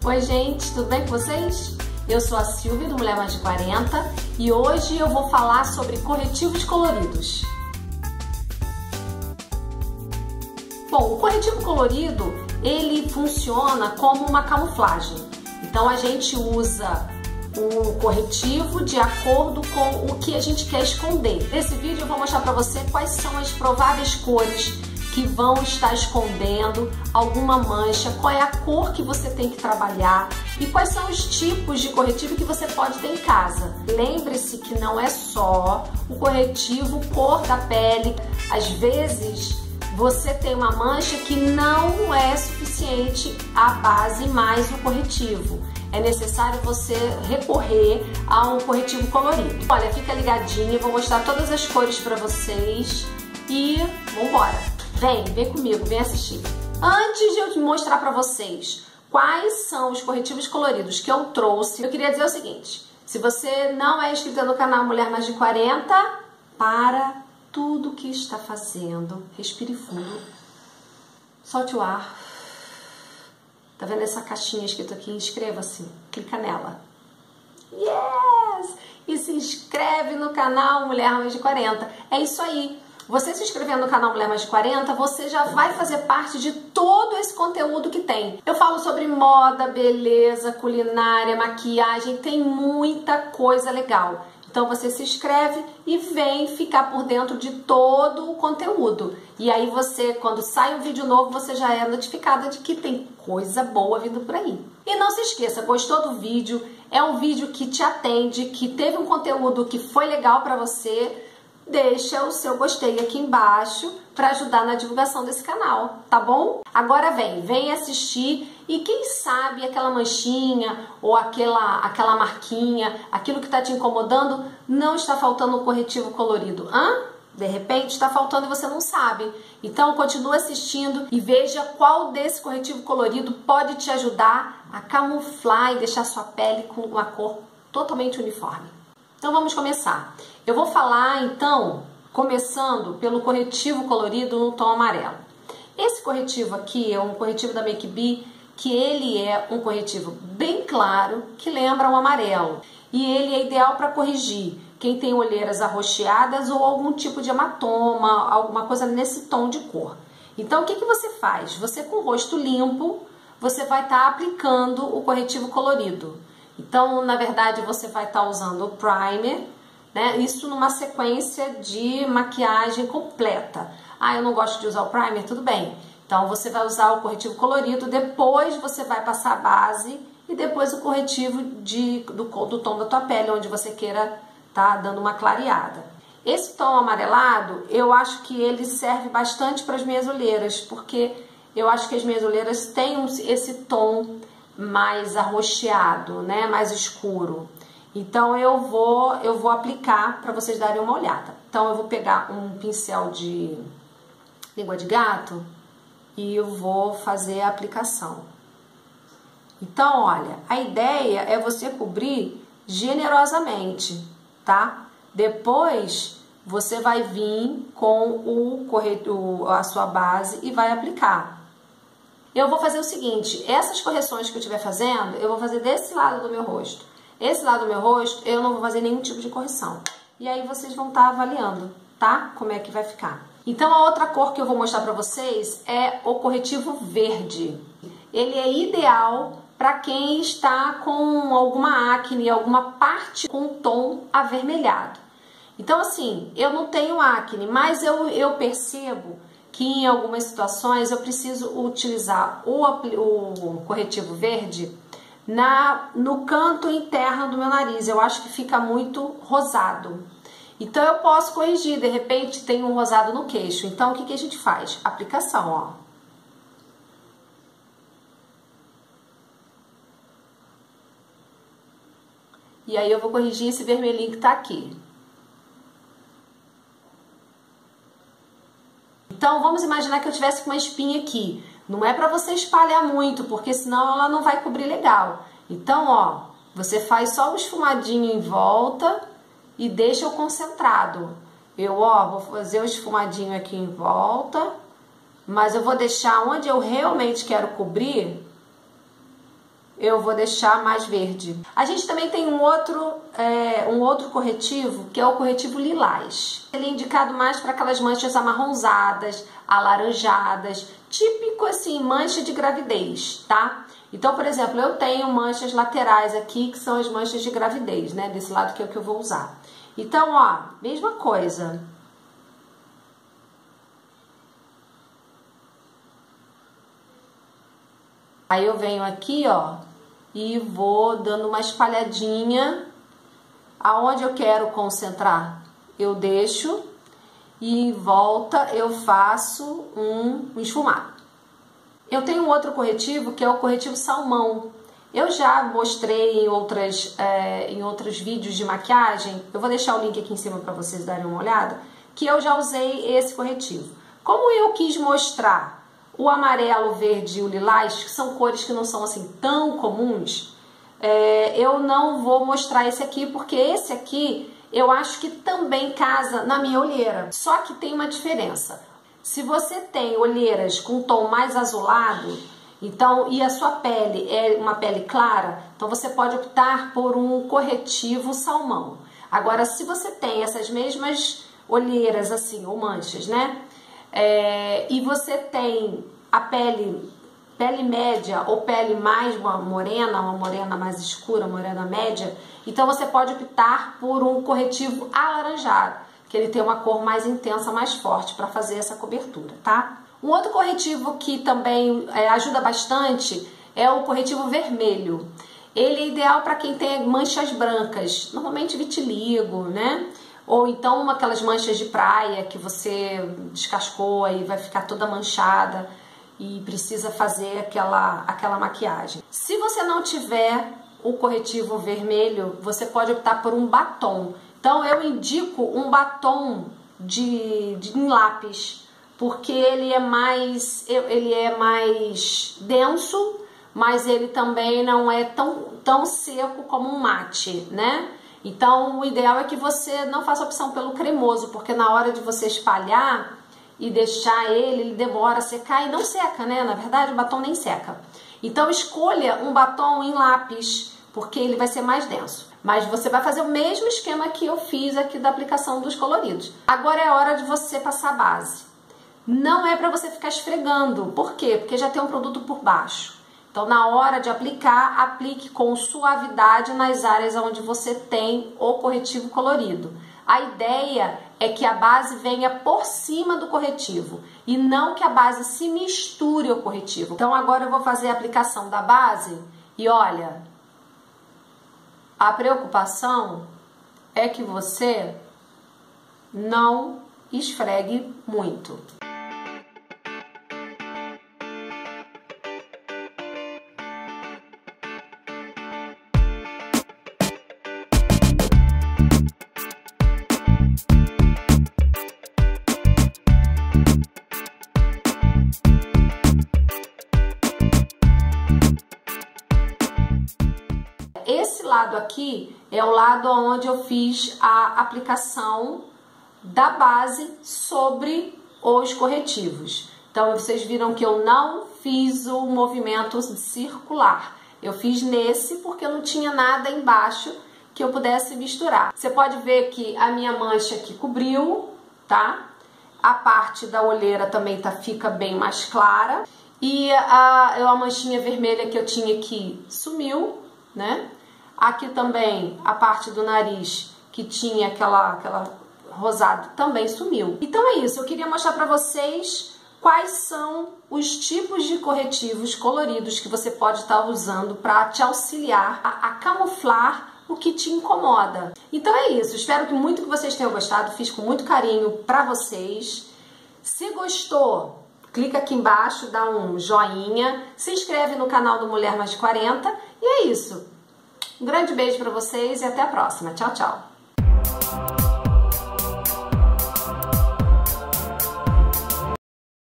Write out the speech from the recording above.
Oi gente, tudo bem com vocês? Eu sou a Silvia do Mulher Mais de 40 e hoje eu vou falar sobre corretivos coloridos. Bom, o corretivo colorido, ele funciona como uma camuflagem. Então a gente usa o corretivo de acordo com o que a gente quer esconder. Nesse vídeo eu vou mostrar para você quais são as prováveis cores que vão estar escondendo alguma mancha, qual é a cor que você tem que trabalhar e quais são os tipos de corretivo que você pode ter em casa. Lembre-se que não é só o corretivo cor da pele. Às vezes você tem uma mancha que não é suficiente a base mais o corretivo. É necessário você recorrer a um corretivo colorido. Olha, fica ligadinho, vou mostrar todas as cores para vocês e vamos embora. Vem comigo, vem assistir. Antes de eu mostrar para vocês quais são os corretivos coloridos que eu trouxe, eu queria dizer o seguinte: se você não é inscrita no canal Mulher Mais de 40, para tudo que está fazendo, respire fundo, solte o ar. Tá vendo essa caixinha escrita aqui? Inscreva-se, clica nela. Yes! E se inscreve no canal Mulher Mais de 40. É isso aí. Você se inscrevendo no canal Mulher Mais de 40, você já vai fazer parte de todo esse conteúdo que tem. Eu falo sobre moda, beleza, culinária, maquiagem, tem muita coisa legal. Então você se inscreve e vem ficar por dentro de todo o conteúdo. E aí você, quando sai um vídeo novo, você já é notificada de que tem coisa boa vindo por aí. E não se esqueça, gostou do vídeo? É um vídeo que te atende, que teve um conteúdo que foi legal para você? Deixa o seu gostei aqui embaixo para ajudar na divulgação desse canal, tá bom? Agora vem assistir e quem sabe aquela manchinha ou aquela marquinha, aquilo que está te incomodando, não está faltando um corretivo colorido, De repente está faltando e você não sabe. Então continue assistindo e veja qual desse corretivo colorido pode te ajudar a camuflar e deixar sua pele com uma cor totalmente uniforme. Então vamos começar. Eu vou falar então, começando pelo corretivo colorido no tom amarelo. Esse corretivo aqui é um corretivo da Make Be, que ele é um corretivo bem claro, que lembra um amarelo. E ele é ideal para corrigir quem tem olheiras arroxeadas ou algum tipo de hematoma, alguma coisa nesse tom de cor. Então o que você faz? Você com o rosto limpo, você vai estar aplicando o corretivo colorido. Então, na verdade, você vai estar usando o primer, né? Isso numa sequência de maquiagem completa. Eu não gosto de usar o primer, tudo bem. Então, você vai usar o corretivo colorido, depois você vai passar a base e depois o corretivo do tom da tua pele, onde você queira estar dando uma clareada. Esse tom amarelado, eu acho que ele serve bastante para as minhas olheiras, porque eu acho que as minhas olheiras têm esse tom mais arroxeado, né, mais escuro. Então eu vou aplicar para vocês darem uma olhada. Então eu vou pegar um pincel de língua de gato e eu vou fazer a aplicação. Então, olha, a ideia é você cobrir generosamente, tá? Depois você vai vir com a sua base e vai aplicar. Eu vou fazer o seguinte, essas correções que eu estiver fazendo, eu vou fazer desse lado do meu rosto. Esse lado do meu rosto, eu não vou fazer nenhum tipo de correção. E aí vocês vão estar avaliando, tá? Como é que vai ficar. Então a outra cor que eu vou mostrar pra vocês é o corretivo verde. Ele é ideal para quem está com alguma acne, alguma parte com tom avermelhado. Então assim, eu não tenho acne, mas eu percebo que em algumas situações eu preciso utilizar o corretivo verde no canto interno do meu nariz. Eu acho que fica muito rosado. Então eu posso corrigir, de repente tem um rosado no queixo. Então o que a gente faz? Aplicação, ó. E aí eu vou corrigir esse vermelhinho que tá aqui. Então, vamos imaginar que eu tivesse com uma espinha aqui. Não é para você espalhar muito, porque senão ela não vai cobrir legal. Então, ó, você faz só um esfumadinho em volta e deixa o concentrado. Vou fazer um esfumadinho aqui em volta, mas eu vou deixar onde eu realmente quero cobrir eu vou deixar mais verde. A gente também tem um outro corretivo, que é o corretivo lilás. Ele é indicado mais para aquelas manchas amarronzadas, alaranjadas, típico assim, mancha de gravidez, tá? Então, por exemplo, eu tenho manchas laterais aqui, que são as manchas de gravidez, né? Desse lado que é o que eu vou usar. Então, ó, mesma coisa. Aí eu venho aqui, ó, e vou dando uma espalhadinha. Aonde eu quero concentrar, eu deixo e em volta eu faço um esfumado. Eu tenho um outro corretivo que é o corretivo salmão. Eu já mostrei em outros vídeos de maquiagem, eu vou deixar o link aqui em cima para vocês darem uma olhada, que eu já usei esse corretivo. Como eu quis mostrar o amarelo, o verde e o lilás, que são cores que não são assim tão comuns, eu não vou mostrar esse aqui, porque esse aqui eu acho que também casa na minha olheira. Só que tem uma diferença. Se você tem olheiras com tom mais azulado, então, e a sua pele é uma pele clara, então você pode optar por um corretivo salmão. Agora, se você tem essas mesmas olheiras assim, ou manchas, né? E você tem a pele média ou pele mais uma morena mais escura, morena média, então você pode optar por um corretivo alaranjado, que ele tem uma cor mais intensa, mais forte para fazer essa cobertura, tá? Um outro corretivo que também ajuda bastante é o corretivo vermelho. Ele é ideal para quem tem manchas brancas, normalmente vitiligo, né? Ou então aquelas manchas de praia que você descascou e vai ficar toda manchada e precisa fazer aquela maquiagem. Se você não tiver o corretivo vermelho, você pode optar por um batom. Então eu indico um batom em lápis, porque ele é mais denso, mas ele também não é tão seco como um mate, né? Então, o ideal é que você não faça opção pelo cremoso, porque na hora de você espalhar e deixar ele demora a secar e não seca, né? Na verdade, o batom nem seca. Então, escolha um batom em lápis, porque ele vai ser mais denso. Mas você vai fazer o mesmo esquema que eu fiz aqui da aplicação dos coloridos. Agora é hora de você passar a base. Não é para você ficar esfregando. Por quê? Porque já tem um produto por baixo. Então, na hora de aplicar, aplique com suavidade nas áreas onde você tem o corretivo colorido. A ideia é que a base venha por cima do corretivo e não que a base se misture ao corretivo. Então, agora eu vou fazer a aplicação da base e olha, a preocupação é que você não esfregue muito. Esse lado aqui é o lado onde eu fiz a aplicação da base sobre os corretivos. Então, vocês viram que eu não fiz o movimento circular. Eu fiz nesse porque eu não tinha nada embaixo que eu pudesse misturar. Você pode ver que a minha mancha aqui cobriu, tá? A parte da olheira também fica bem mais clara. E a manchinha vermelha que eu tinha aqui sumiu, né? Aqui também a parte do nariz que tinha aquela rosada também sumiu. Então é isso, eu queria mostrar para vocês quais são os tipos de corretivos coloridos que você pode estar usando para te auxiliar a camuflar o que te incomoda. Então é isso, espero que muito que vocês tenham gostado, fiz com muito carinho para vocês. Se gostou, clica aqui embaixo, dá um joinha, se inscreve no canal do Mulher Mais 40 e é isso. Um grande beijo para vocês e até a próxima. Tchau, tchau.